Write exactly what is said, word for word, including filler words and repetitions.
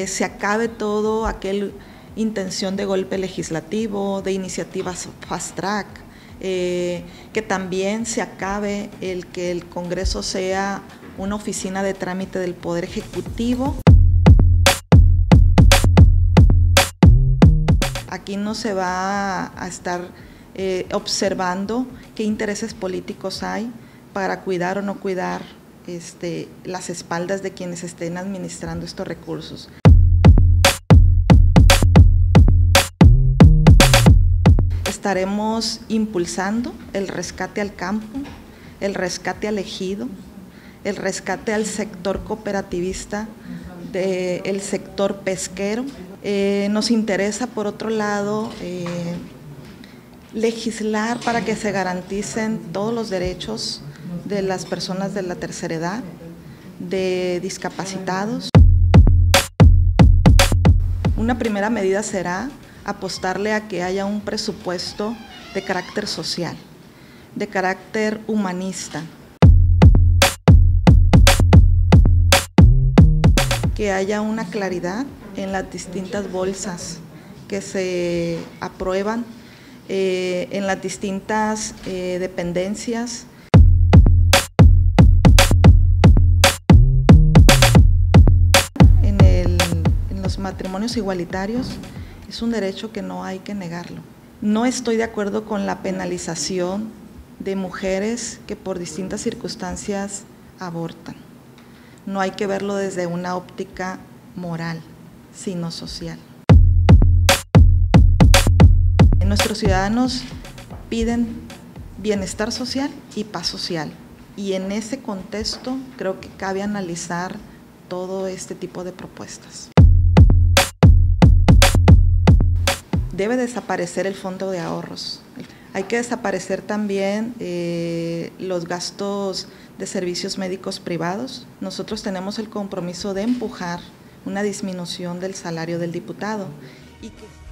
que se acabe todo aquel intención de golpe legislativo, de iniciativas fast track, eh, que también se acabe el que el Congreso sea una oficina de trámite del Poder Ejecutivo. Aquí no se va a estar eh, observando qué intereses políticos hay para cuidar o no cuidar este, las espaldas de quienes estén administrando estos recursos. Estaremos impulsando el rescate al campo, el rescate al ejido, el rescate al sector cooperativista, del sector pesquero. Eh, nos interesa, por otro lado, eh, legislar para que se garanticen todos los derechos de las personas de la tercera edad, de discapacitados. Una primera medida será apostarle a que haya un presupuesto de carácter social, de carácter humanista, que haya una claridad en las distintas bolsas que se aprueban, eh, en las distintas eh, dependencias. En, el, en los matrimonios igualitarios es un derecho que no hay que negarlo. No estoy de acuerdo con la penalización de mujeres que por distintas circunstancias abortan. No hay que verlo desde una óptica moral, sino social. Nuestros ciudadanos piden bienestar social y paz social, y en ese contexto creo que cabe analizar todo este tipo de propuestas. Debe desaparecer el fondo de ahorros. Hay que desaparecer también eh, los gastos de servicios médicos privados. Nosotros tenemos el compromiso de empujar una disminución del salario del diputado. Y que